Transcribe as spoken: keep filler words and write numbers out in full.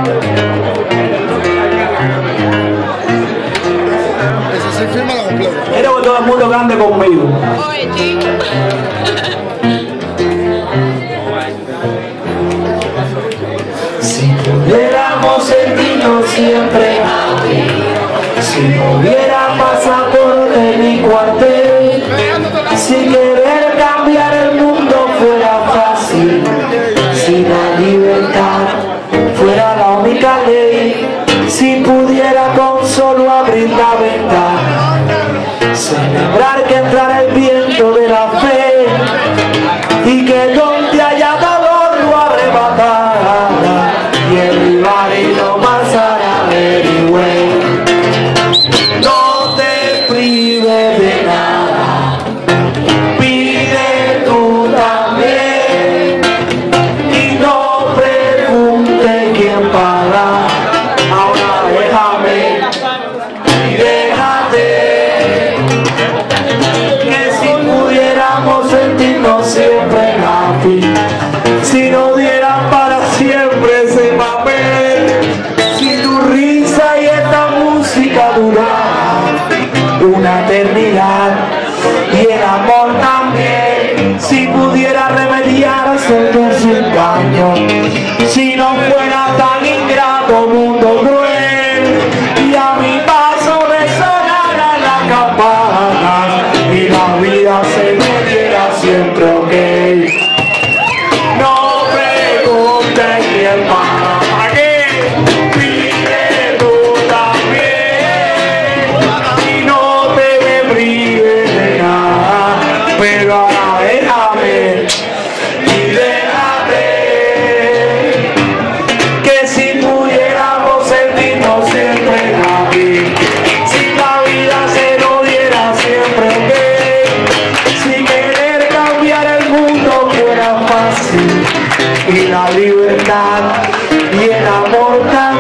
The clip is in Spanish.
Quiero que todo el mundo cante conmigo. Si pudiéramos sentirnos siempre aquí, si no hubiera pasaporte ni cuartel, si querer cambiar el mundo fuera fácil, si la libertad fuera la única ley, si pudiera con solo abrir la ventana, celebrar que entrara el viento de la fe y que donde haya dolor lo arrebatara y el rival y lo más hará anyway. No te prives de nada, pide tú también y no pregunte quién paga. Ahora déjame y déjate que si pudiéramos sentirnos siempre happy, si no dieran para siempre ese papel, si tu risa y esta música durara una eternidad y el amor también, si pudiera remediarse el desengaño, si no fuera tan ingrato mundo cruel y a mi paso resonara la campana y la vida se me diera siempre ok. No preguntes quién paga, ¿para qué? Pide tú también y no te me prives de nada, pero ahora déjame y déjate que si pudiéramos sentirnos siempre happy, si la vida se nos diera siempre ok, si querer cambiar el mundo fuera fácil y la libertad y el amor también.